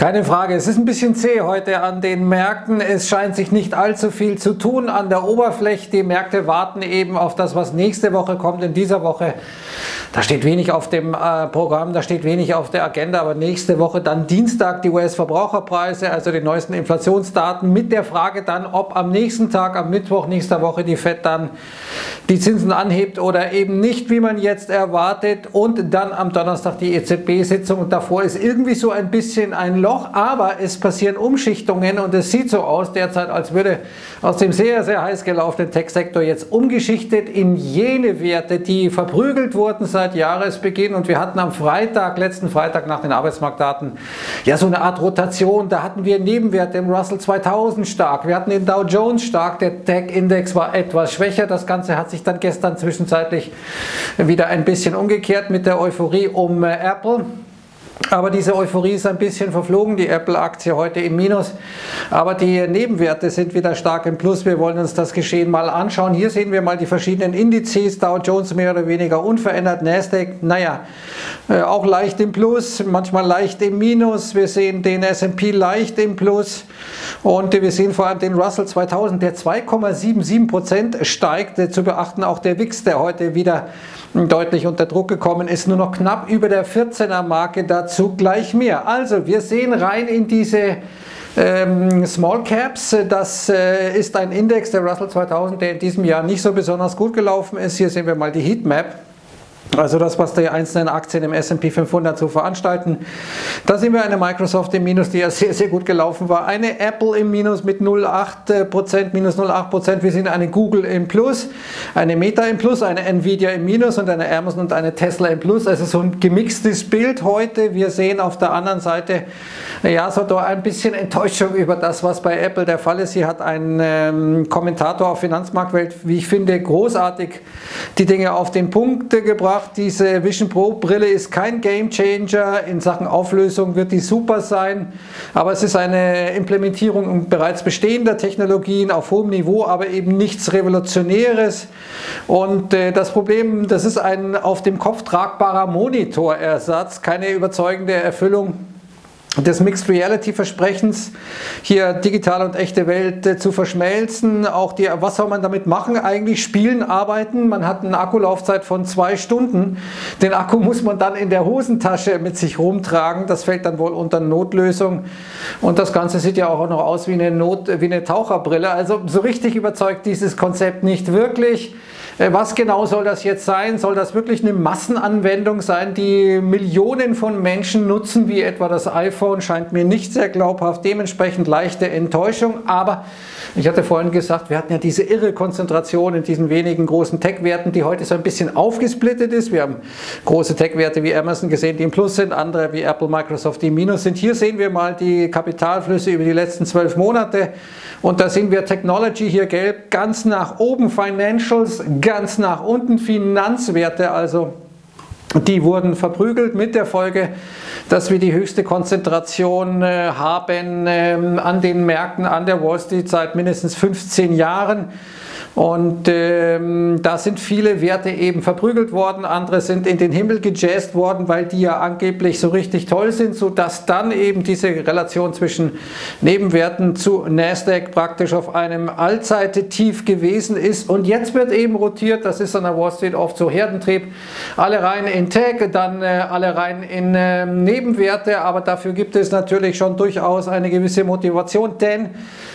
Keine Frage, es ist ein bisschen zäh heute an den Märkten. Es scheint sich nicht allzu viel zu tun an der Oberfläche. Die Märkte warten eben auf das, was nächste Woche kommt. In dieser Woche, da steht wenig auf dem Programm, da steht wenig auf der Agenda. Aber nächste Woche dann Dienstag die US-Verbraucherpreise, also die neuesten Inflationsdaten, mit der Frage dann, ob am nächsten Tag, am Mittwoch nächster Woche die FED dann die Zinsen anhebt oder eben nicht, wie man jetzt erwartet. Und dann am Donnerstag die EZB-Sitzung. Und davor ist irgendwie so ein bisschen ein Loch. Aber es passieren Umschichtungen und es sieht so aus derzeit, als würde aus dem sehr, sehr heiß gelaufenen Tech-Sektor jetzt umgeschichtet in jene Werte, die verprügelt wurden seit Jahresbeginn. Und wir hatten am Freitag, letzten Freitag nach den Arbeitsmarktdaten, ja so eine Art Rotation. Da hatten wir Nebenwerte im Russell 2000 stark, wir hatten den Dow Jones stark, der Tech-Index war etwas schwächer. Das Ganze hat sich dann gestern zwischenzeitlich wieder ein bisschen umgekehrt mit der Euphorie um Apple. Aber diese Euphorie ist ein bisschen verflogen, die Apple-Aktie heute im Minus, aber die Nebenwerte sind wieder stark im Plus. Wir wollen uns das Geschehen mal anschauen. Hier sehen wir mal die verschiedenen Indizes, Dow Jones mehr oder weniger unverändert, Nasdaq, naja, auch leicht im Plus, manchmal leicht im Minus. Wir sehen den S&P leicht im Plus und wir sehen vor allem den Russell 2000, der 2,77% steigt. Zu beachten auch der WIX, der heute wieder deutlich unter Druck gekommen ist, nur noch knapp über der 14er Marke, dazu gleich mehr. Also wir sehen rein in diese Small Caps, das ist ein Index, der Russell 2000, der in diesem Jahr nicht so besonders gut gelaufen ist. Hier sehen wir mal die Heatmap. Also das, was die einzelnen Aktien im S&P 500 so veranstalten. Da sehen wir eine Microsoft im Minus, die ja sehr, sehr gut gelaufen war. Eine Apple im Minus mit 0,8%, minus 0,8%. Wir sehen eine Google im Plus, eine Meta im Plus, eine Nvidia im Minus und eine Amazon und eine Tesla im Plus. Also so ein gemixtes Bild heute. Wir sehen auf der anderen Seite, ja, so da ein bisschen Enttäuschung über das, was bei Apple der Fall ist. Hier hat ein Kommentator auf Finanzmarktwelt, wie ich finde, großartig die Dinge auf den Punkt gebracht. Diese Vision Pro Brille ist kein Game Changer, in Sachen Auflösung wird die super sein, aber es ist eine Implementierung bereits bestehender Technologien auf hohem Niveau, aber eben nichts Revolutionäres. Und das Problem, das ist ein auf dem Kopf tragbarer Monitorersatz, keine überzeugende Erfüllung des Mixed Reality Versprechens, hier digitale und echte Welt zu verschmelzen. Auch was soll man damit machen? Eigentlich spielen, arbeiten. Man hat eine Akkulaufzeit von 2 Stunden. Den Akku muss man dann in der Hosentasche mit sich rumtragen. Das fällt dann wohl unter Notlösung. Und das Ganze sieht ja auch noch aus wie eine Taucherbrille. Also so richtig überzeugt dieses Konzept nicht wirklich. Was genau soll das jetzt sein? Soll das wirklich eine Massenanwendung sein, die Millionen von Menschen nutzen, wie etwa das iPhone? Scheint mir nicht sehr glaubhaft, dementsprechend leichte Enttäuschung. Aber ich hatte vorhin gesagt, wir hatten ja diese irre Konzentration in diesen wenigen großen Tech-Werten, die heute so ein bisschen aufgesplittet ist. Wir haben große Tech-Werte wie Amazon gesehen, die im Plus sind, andere wie Apple, Microsoft, die im Minus sind. Hier sehen wir mal die Kapitalflüsse über die letzten 12 Monate. Und da sehen wir Technology hier gelb, ganz nach oben Financials, ganz nach unten Finanzwerte, also die wurden verprügelt mit der Folge, dass wir die höchste Konzentration haben an den Märkten, an der Wall Street seit mindestens 15 Jahren. Und da sind viele Werte eben verprügelt worden, andere sind in den Himmel gejazzt worden, weil die ja angeblich so richtig toll sind, sodass dann eben diese Relation zwischen Nebenwerten zu Nasdaq praktisch auf einem Allzeittief gewesen ist. Und jetzt wird eben rotiert, das ist an der Wall Street oft so Herdentrieb, alle rein in Tech, dann alle rein in Nebenwerte, aber dafür gibt es natürlich schon durchaus eine gewisse Motivation, denn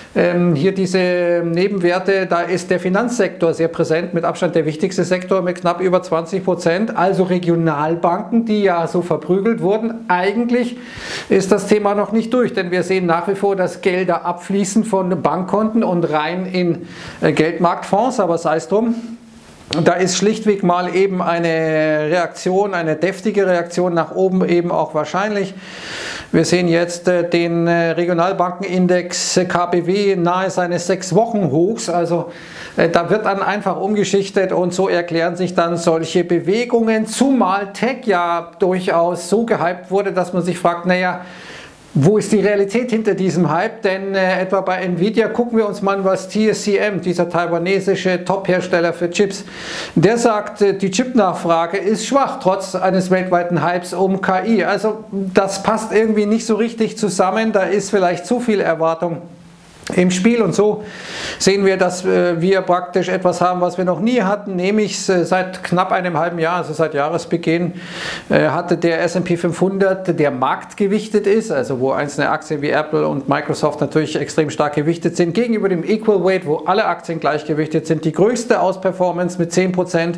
hier diese Nebenwerte, da ist der Finanzsektor sehr präsent, mit Abstand der wichtigste Sektor mit knapp über 20%, also Regionalbanken, die ja so verprügelt wurden. Eigentlich ist das Thema noch nicht durch, denn wir sehen nach wie vor, dass Gelder abfließen von Bankkonten und rein in Geldmarktfonds, aber sei es drum. Da ist schlichtweg mal eben eine Reaktion, eine deftige Reaktion nach oben eben auch wahrscheinlich. Wir sehen jetzt den Regionalbankenindex KBW nahe seines 6-Wochen-Hochs, also da wird dann einfach umgeschichtet und so erklären sich dann solche Bewegungen, zumal Tech ja durchaus so gehypt wurde, dass man sich fragt, naja, Wo ist die Realität hinter diesem Hype? Denn etwa bei Nvidia gucken wir uns mal, was TSMC, dieser taiwanesische Top-Hersteller für Chips, der sagt, die Chip-Nachfrage ist schwach, trotz eines weltweiten Hypes um KI. Also das passt irgendwie nicht so richtig zusammen, da ist vielleicht zu viel Erwartung im Spiel, und so sehen wir, dass wir praktisch etwas haben, was wir noch nie hatten, nämlich seit knapp einem halben Jahr, also seit Jahresbeginn, hatte der S&P 500, der marktgewichtet ist, also wo einzelne Aktien wie Apple und Microsoft natürlich extrem stark gewichtet sind, gegenüber dem Equal Weight, wo alle Aktien gleichgewichtet sind, die größte Ausperformance mit 10%,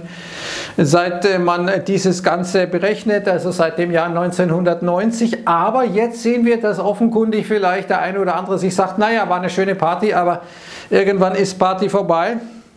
seit man dieses Ganze berechnet, also seit dem Jahr 1990. Aber jetzt sehen wir, dass offenkundig vielleicht der eine oder andere sich sagt, naja, war eine schöne Party, aber irgendwann ist Party vorbei.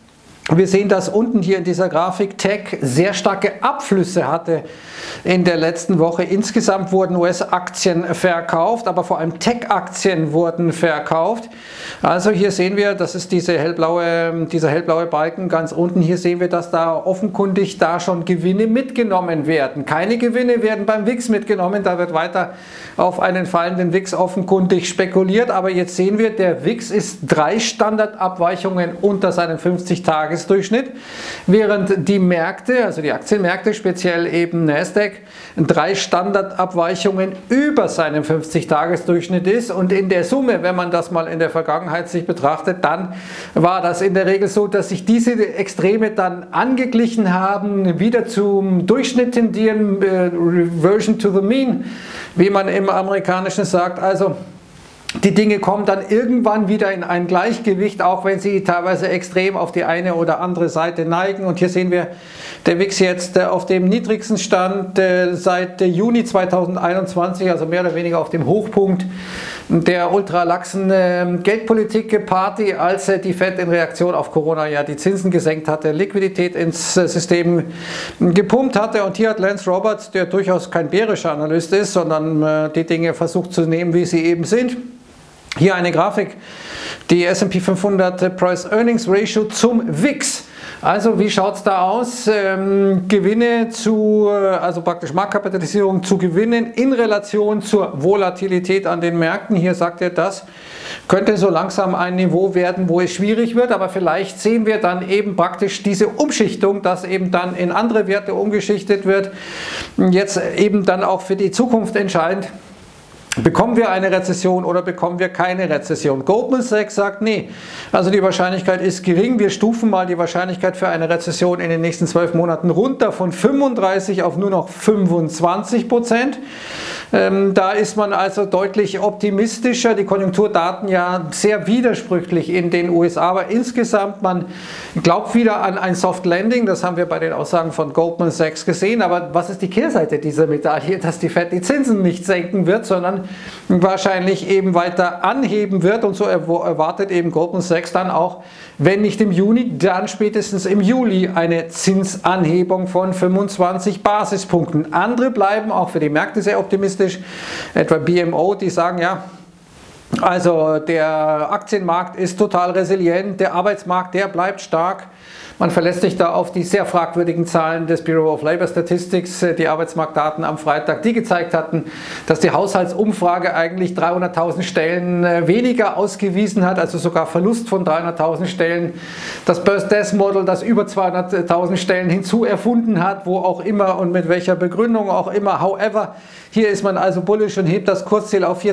Wir sehen, dass unten hier in dieser Grafik Tech sehr starke Abflüsse hatte in der letzten Woche. Insgesamt wurden US-Aktien verkauft, aber vor allem Tech-Aktien wurden verkauft. Also hier sehen wir, das ist dieser hellblaue Balken ganz unten. Hier sehen wir, dass da offenkundig da schon Gewinne mitgenommen werden. Keine Gewinne werden beim WIX mitgenommen, da wird weiter auf einen fallenden WIX offenkundig spekuliert. Aber jetzt sehen wir, der WIX ist 3 Standardabweichungen unter seinem 50-Tages-Durchschnitt, während die Märkte, also die Aktienmärkte, speziell eben Nasdaq, 3 Standardabweichungen über seinem 50-Tages-Durchschnitt ist. Und in der Summe, wenn man das mal in der Vergangenheit sich betrachtet, dann war das in der Regel so, dass sich diese Extreme dann angeglichen haben, wieder zum Durchschnitt tendieren, Reversion to the mean, wie man im Amerikanischen sagt. Also die Dinge kommen dann irgendwann wieder in ein Gleichgewicht, auch wenn sie teilweise extrem auf die eine oder andere Seite neigen. Und hier sehen wir der WIX jetzt auf dem niedrigsten Stand seit Juni 2021, also mehr oder weniger auf dem Hochpunkt der ultralaxen Geldpolitik-Party, als die Fed in Reaktion auf Corona ja die Zinsen gesenkt hatte, Liquidität ins System gepumpt hatte. Und hier hat Lance Roberts, der durchaus kein bärischer Analyst ist, sondern die Dinge versucht zu nehmen, wie sie eben sind. Hier eine Grafik, die S&P 500 Price-Earnings-Ratio zum WIX. Also wie schaut es da aus? Gewinne zu, also praktisch Marktkapitalisierung zu Gewinnen in Relation zur Volatilität an den Märkten. Hier sagt er, das könnte so langsam ein Niveau werden, wo es schwierig wird, aber vielleicht sehen wir dann eben praktisch diese Umschichtung, dass eben dann in andere Werte umgeschichtet wird. Jetzt eben dann auch für die Zukunft entscheidend. Bekommen wir eine Rezession oder bekommen wir keine Rezession? Goldman Sachs sagt, nee, also die Wahrscheinlichkeit ist gering. Wir stufen mal die Wahrscheinlichkeit für eine Rezession in den nächsten 12 Monaten runter von 35 auf nur noch 25%. Da ist man also deutlich optimistischer. Die Konjunkturdaten ja sehr widersprüchlich in den USA, aber insgesamt, man glaubt wieder an ein Soft Landing. Das haben wir bei den Aussagen von Goldman Sachs gesehen. Aber was ist die Kehrseite dieser Medaille? Dass die Fed die Zinsen nicht senken wird, sondern wahrscheinlich eben weiter anheben wird, und so erwartet eben Goldman Sachs dann auch, wenn nicht im Juni, dann spätestens im Juli eine Zinsanhebung von 25 Basispunkten. Andere bleiben auch für die Märkte sehr optimistisch, etwa BMO, die sagen, ja, also der Aktienmarkt ist total resilient, der Arbeitsmarkt, der bleibt stark. Man verlässt sich da auf die sehr fragwürdigen Zahlen des Bureau of Labor Statistics, die Arbeitsmarktdaten am Freitag, die gezeigt hatten, dass die Haushaltsumfrage eigentlich 300.000 Stellen weniger ausgewiesen hat, also sogar Verlust von 300.000 Stellen. Das Burst Death Model, das über 200.000 Stellen hinzu erfunden hat, wo auch immer und mit welcher Begründung auch immer. However, hier ist man also bullish und hebt das Kursziel auf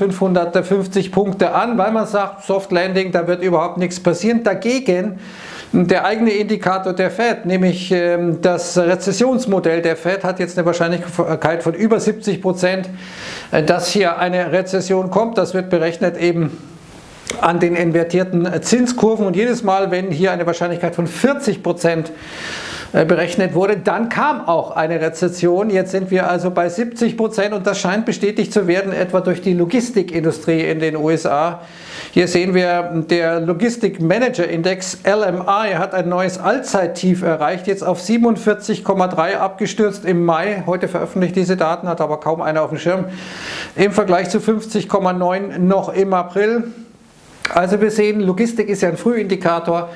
4.550 Punkte an, weil man sagt, Soft Landing, da wird überhaupt nichts passieren. Dagegen der eigene Indikator der Fed, nämlich das Rezessionsmodell der Fed, hat jetzt eine Wahrscheinlichkeit von über 70%, dass hier eine Rezession kommt. Das wird berechnet eben an den invertierten Zinskurven, und jedes Mal, wenn hier eine Wahrscheinlichkeit von 40% berechnet wurde, dann kam auch eine Rezession. Jetzt sind wir also bei 70%, und das scheint bestätigt zu werden, etwa durch die Logistikindustrie in den USA. Hier sehen wir, der Logistik Manager Index LMI hat ein neues Allzeittief erreicht, jetzt auf 47,3 abgestürzt im Mai. Heute veröffentlicht diese Daten, hat aber kaum einer auf dem Schirm, im Vergleich zu 50,9 noch im April. Also wir sehen, Logistik ist ja ein Frühindikator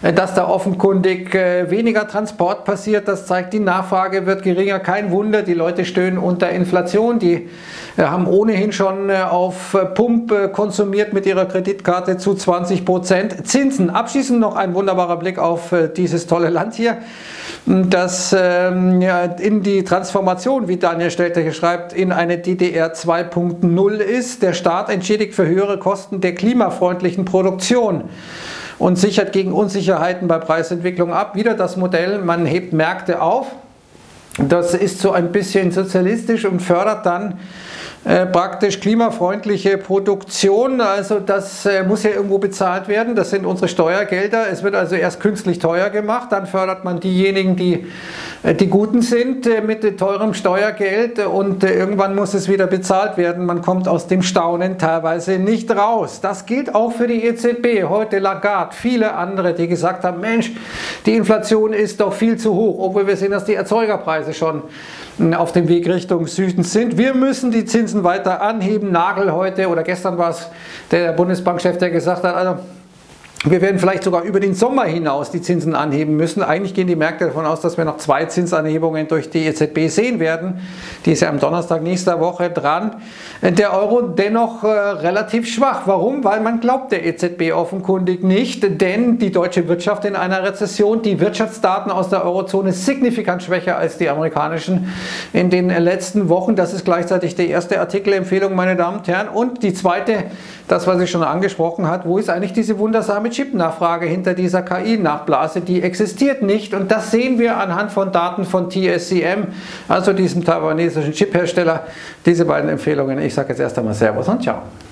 dass da offenkundig weniger Transport passiert. Das zeigt, die Nachfrage wird geringer. Kein Wunder, die Leute stöhnen unter Inflation. Die haben ohnehin schon auf Pump konsumiert mit ihrer Kreditkarte zu 20% Zinsen. Abschließend noch ein wunderbarer Blick auf dieses tolle Land hier, das in die Transformation, wie Daniel Stelter hier schreibt, in eine DDR 2.0 ist. Der Staat entschädigt für höhere Kosten der klimafreundlichen Produktion und sichert gegen Unsicherheiten bei Preisentwicklung ab. Wieder das Modell, man hebt Märkte auf. Das ist so ein bisschen sozialistisch und fördert dann praktisch klimafreundliche Produktion. Also das muss ja irgendwo bezahlt werden. Das sind unsere Steuergelder. Es wird also erst künstlich teuer gemacht, dann fördert man diejenigen, die Guten sind mit teurem Steuergeld und irgendwann muss es wieder bezahlt werden. Man kommt aus dem Staunen teilweise nicht raus. Das gilt auch für die EZB. Heute Lagarde, viele andere, die gesagt haben, Mensch, die Inflation ist doch viel zu hoch, obwohl wir sehen, dass die Erzeugerpreise schon auf dem Weg Richtung Süden sind. Wir müssen die Zinsen weiter anheben. Nagel heute oder gestern war es der Bundesbankchef, der gesagt hat, also wir werden vielleicht sogar über den Sommer hinaus die Zinsen anheben müssen. Eigentlich gehen die Märkte davon aus, dass wir noch 2 Zinsanhebungen durch die EZB sehen werden. Die ist ja am Donnerstag nächster Woche dran. Der Euro dennoch relativ schwach. Warum? Weil man glaubt der EZB offenkundig nicht, denn die deutsche Wirtschaft in einer Rezession, die Wirtschaftsdaten aus der Eurozone signifikant schwächer als die amerikanischen in den letzten Wochen. Das ist gleichzeitig die erste Artikelempfehlung, meine Damen und Herren. Und die zweite, das, was ich schon angesprochen habe, wo ist eigentlich diese wundersame Chip-Nachfrage hinter dieser KI-Nachblase? Die existiert nicht und das sehen wir anhand von Daten von TSMC, also diesem taiwanesischen Chip-Hersteller. Diese beiden Empfehlungen. Ich sage jetzt erst einmal Servus und Ciao.